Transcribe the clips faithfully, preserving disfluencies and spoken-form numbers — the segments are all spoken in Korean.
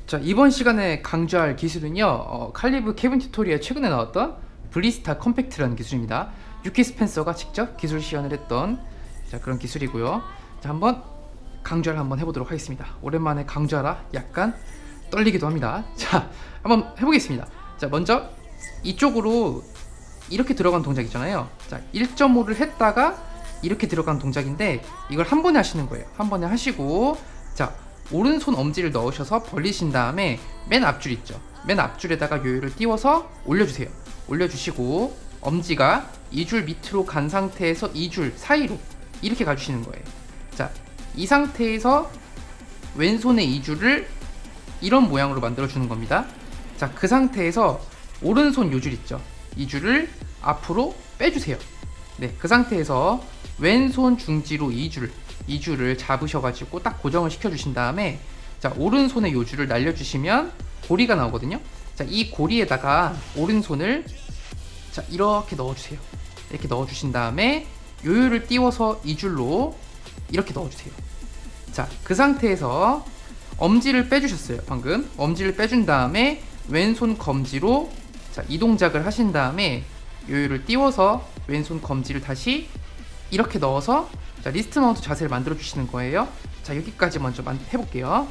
자, 이번 시간에 강조할 기술은요, 어, 칼리브 케빈 튜토리얼에 최근에 나왔던 브리스타 컴팩트라는 기술입니다. 유키 스펜서가 직접 기술 시연을 했던 자, 그런 기술이고요. 자, 한번 강조를 한번 해보도록 하겠습니다. 오랜만에 강조하라 약간 떨리기도 합니다. 자, 한번 해보겠습니다. 자, 먼저 이쪽으로 이렇게 들어간 동작 있잖아요. 자, 일 점 오를 했다가 이렇게 들어간 동작인데 이걸 한 번에 하시는 거예요. 한 번에 하시고, 자, 오른손 엄지를 넣으셔서 벌리신 다음에 맨 앞줄 있죠, 맨 앞줄에다가 요요를 띄워서 올려주세요. 올려주시고 엄지가 이 줄 밑으로 간 상태에서 이 줄 사이로 이렇게 가주시는 거예요. 자, 이 상태에서 왼손의 이 줄을 이런 모양으로 만들어 주는 겁니다. 자, 그 상태에서 오른손 요 줄 있죠, 이 줄을 앞으로 빼주세요. 네, 그 상태에서 왼손 중지로 이 줄 이 줄을 잡으셔가지고 딱 고정을 시켜주신 다음에, 자, 오른손에 요 줄을 날려주시면 고리가 나오거든요. 자, 이 고리에다가 오른손을 자 이렇게 넣어주세요. 이렇게 넣어주신 다음에 요요를 띄워서 이 줄로 이렇게 넣어주세요. 자, 그 상태에서 엄지를 빼주셨어요. 방금 엄지를 빼준 다음에 왼손 검지로 자, 이 동작을 하신 다음에 요요를 띄워서 왼손 검지를 다시 이렇게 넣어서 자, 리스트 마운트 자세를 만들어 주시는 거예요. 자, 여기까지 먼저 해볼게요.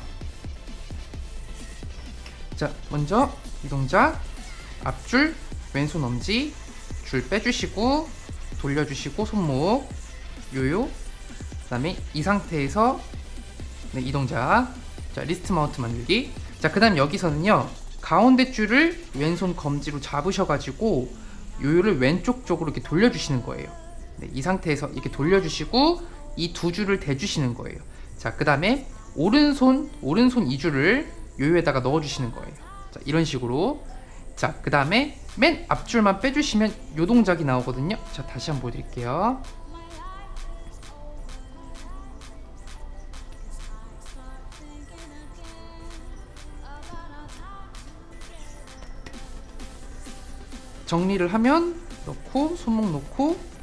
자, 먼저 이 동작 앞줄 왼손 엄지 줄 빼주시고 돌려주시고 손목 요요, 그 다음에 이 상태에서 네, 이 동작 자, 리스트 마운트 만들기. 자, 그 다음 여기서는요, 가운데 줄을 왼손 검지로 잡으셔가지고 요요를 왼쪽 쪽으로 이렇게 돌려주시는 거예요. 네, 이 상태에서 이렇게 돌려주시고 이 두 줄을 대주시는 거예요. 자, 그 다음에 오른손 오른손 이 줄을 요요에다가 넣어주시는 거예요. 자, 이런 식으로. 자, 그 다음에 맨 앞줄만 빼주시면 요 동작이 나오거든요. 자, 다시 한번 보여드릴게요. 정리를 하면 넣고 손목 놓고,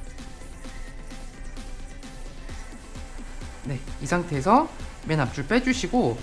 네, 이 상태에서 맨 앞줄 빼주시고,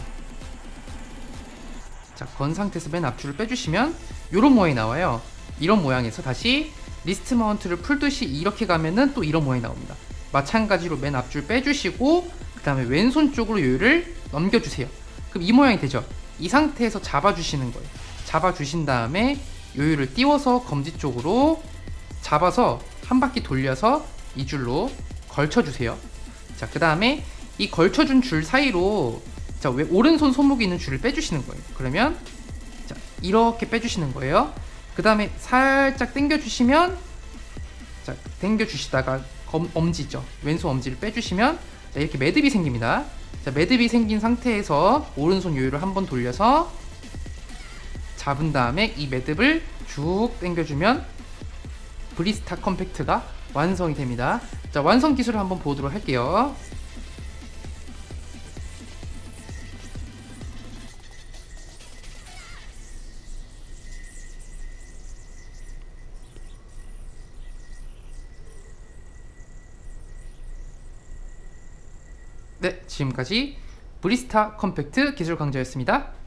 자, 건 상태에서 맨 앞줄을 빼주시면 이런 모양이 나와요. 이런 모양에서 다시 리스트 마운트를 풀듯이 이렇게 가면은 또 이런 모양이 나옵니다. 마찬가지로 맨 앞줄 빼주시고 그 다음에 왼손 쪽으로 요요를 넘겨주세요. 그럼 이 모양이 되죠. 이 상태에서 잡아주시는 거예요. 잡아주신 다음에 요요를 띄워서 검지 쪽으로 잡아서 한 바퀴 돌려서 이 줄로 걸쳐주세요. 자, 그 다음에 이 걸쳐준 줄 사이로 자, 왜 오른손 손목에 있는 줄을 빼주시는 거예요. 그러면 자, 이렇게 빼주시는 거예요. 그 다음에 살짝 당겨주시면, 자, 당겨주시다가 검, 엄지 있죠, 왼손 엄지를 빼주시면 자, 이렇게 매듭이 생깁니다. 자, 매듭이 생긴 상태에서 오른손 요요를 한번 돌려서 잡은 다음에 이 매듭을 쭉 당겨주면 브리스타 컴팩트가 완성이 됩니다. 자, 완성 기술을 한번 보도록 할게요. 네, 지금까지 브리스타 컴팩트 기술 강좌였습니다.